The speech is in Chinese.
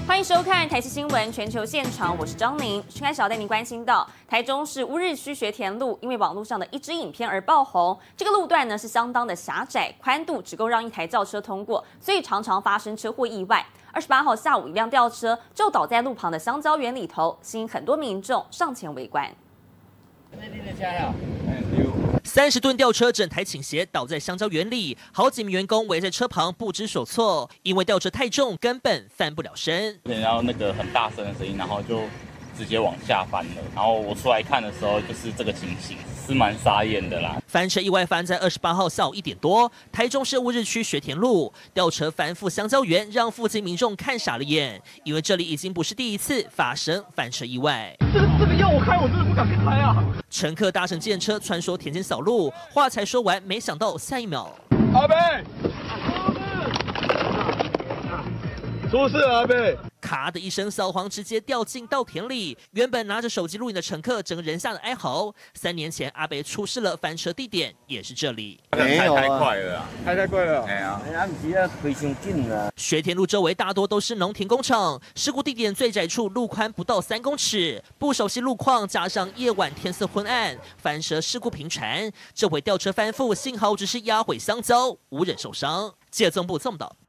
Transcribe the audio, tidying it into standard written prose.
欢迎收看台视新闻全球现场，我是张宁。先开始要带您关心到台中市乌日区学田路，因为网络上的一支影片而爆红。这个路段呢是相当的狭窄，宽度只够让一台轿车通过，所以常常发生车祸意外。28号下午，一辆吊车就倒在路旁的香蕉园里头，吸引很多民众上前围观。 30吨吊车整台倾斜，倒在香蕉园里，好几名员工围在车旁不知所措，因为吊车太重，根本翻不了身。 然后那个很大声的声音，然后就直接往下翻了。然后我出来看的时候，就是这个情形，是蛮傻眼的啦。 翻车意外发生在28号下午1点多，台中市乌日区学田路，吊车翻覆香蕉园，让附近民众看傻了眼，因为这里已经不是第一次发生翻车意外。 这个要我开，我真的不敢开啊！ 乘客搭乘计程车穿梭田间扫路，话才说完，没想到下一秒， 阿伯，出事了，阿伯！ 咔的一声，扫黄直接掉进稻田里。原本拿着手机录影的乘客，整个人吓得哀嚎。3年前阿北出事了，翻车地点也是这里。 开太快了啊！ 开太快了。 哎呀， 不是要开伤紧啊！ 学田路周围大多都是农田工厂，事故地点最窄处路宽不到3公尺。不熟悉路况，加上夜晚天色昏暗，翻车事故频传。这回吊车翻覆，幸好只是压毁香蕉，无人受伤。记者曾部这么道。